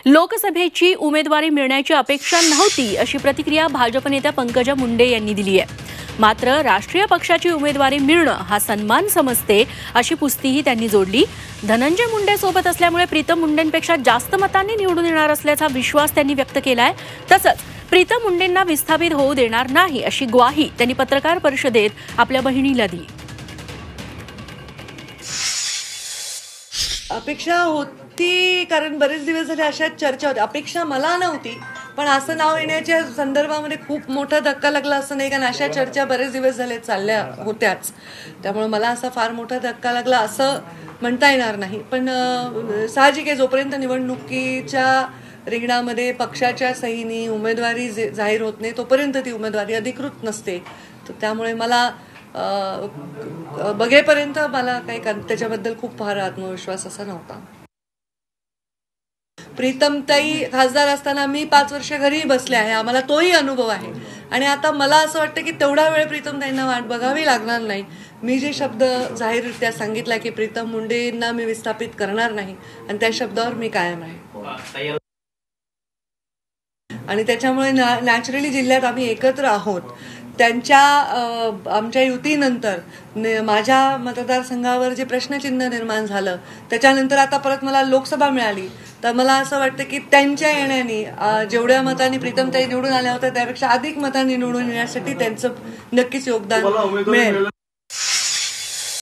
लोकसभेची उमेदवारी मिळण्याची अपेक्षा नव्हती अशी प्रतिक्रिया भाजप नेत्या पंकजा मुंडे यांनी दिली आहे। मात्र राष्ट्रीय पक्षाची उमेदवारी मिळणं हा सन्मान समजते अशी पुस्तीही त्यांनी जोडली। धनंजय मुंडे सोबत असल्यामुळे प्रीतम मुंडेंपेक्षा जास्त मतांनी निवडून येणार असल्याचा विश्वास त्यांनी व्यक्त केलाय। तसंच प्रीतम मुंडेंना विस्थापित होऊ देणार नाही अशी ग्वाही त्यांनी पत्रकार परिषदेत आपल्या बहिणीला दिली। अपेक्षा होती, कारण बरेच दिवस झाले अशा चर्चा होत्या। अपेक्षा मला नव्हती, पण असं नाव येण्याच्या संदर्भामध्ये खूप मोठा धक्का लागला असं नाही, कारण अशा चर्चा बरेच दिवस झाले चालल्या होत्याच। त्यामुळे मला असा फार मोठा धक्का लागला असं म्हणता येणार नाही। पण साहजिक आहे, जोपर्यंत निवडणुकीच्या रिंगणामध्ये पक्षाच्या सहीने उमेदवारी जाहीर होत नाही तोपर्यंत ती उमेदवारी अधिकृत नसते। तर त्यामुळे मला बघेपर्यंत मला काही त्याच्याबद्दल खूप फार आत्मविश्वास असा नव्हता। प्रीतमताई खासदार असताना मी 5 वर्ष घरी बसले आहे, आम्हाला तोही अनुभव आहे। आणि आता मला असं वाटतं की तेवढा वेळ प्रीतमताईंना वाट बघावी लागणार नाही। मी जे शब्द जाहीररित्या सांगितला की प्रीतम मुंडेंना मी विस्थापित करणार नाही, आणि त्या शब्दावर मी कायम आहे। आणि त्याच्यामुळे नॅचरली जिल्ह्यात आम्ही एकत्र आहोत। आमच्या युतीनंतर माझ्या मतदारसंघावर जे प्रश्नचिन्ह निर्माण झालं, त्याच्यानंतर आता परत मला लोकसभा मिळाली, तर मला असं वाटतं की त्यांच्या येण्याने जेवढ्या मतांनी प्रीतमताई निवडून आल्या होत्या त्यापेक्षा अधिक मतांनी निवडून येण्यासाठी त्यांचं नक्कीच योगदान मिळेल।